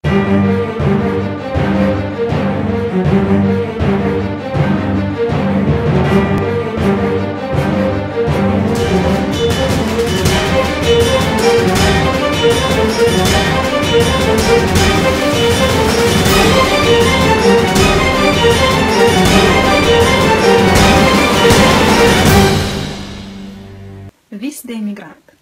Vis de emigrant.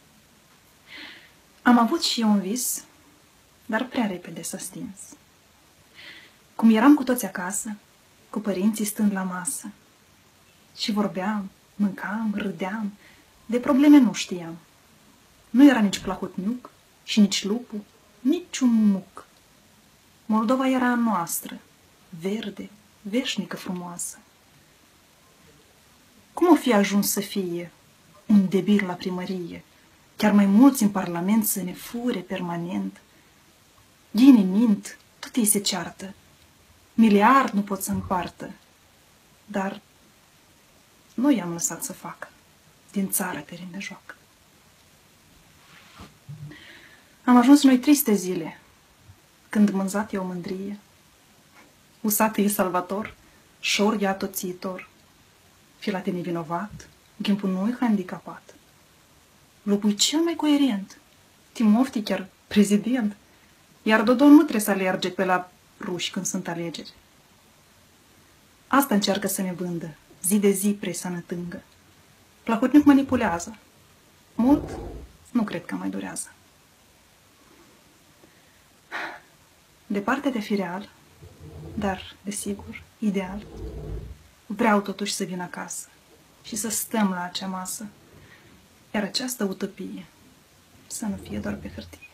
Am avut și eu un vis, dar prea repede s-a stins. Cum eram cu toți acasă, cu părinții stând la masă, și vorbeam, mâncam, râdeam, de probleme nu știam. Nu era nici Plahotniuc și nici Lupu, nici un muc. Moldova era a noastră, verde, veșnică frumoasă. Cum o fi ajuns să fie un debil la primărie, chiar mai mulți în parlament să ne fure permanent? Ghinii mint, tot ei se ceartă, miliard nu pot să împartă, dar nu i-am lăsat să facă din țară teren de joacă. Am ajuns noi triste zile, când mânzat e o mândrie, usat e salvator, șor e atoțiitor, filat e nevinovat, Ghimpul nu-i handicapat. Lupul cel mai coerent, Timofti chiar prezident, iar Dodon nu trebuie să alerge pe la ruși când sunt alegeri. Asta încearcă să ne vândă, zi de zi presa ne tângă. Plahotniuc manipulează. Mult nu cred că mai durează. Departe de fi real, dar, desigur, ideal, vreau totuși să vin acasă și să stăm la acea masă, iar această utopie să nu fie doar pe hârtie.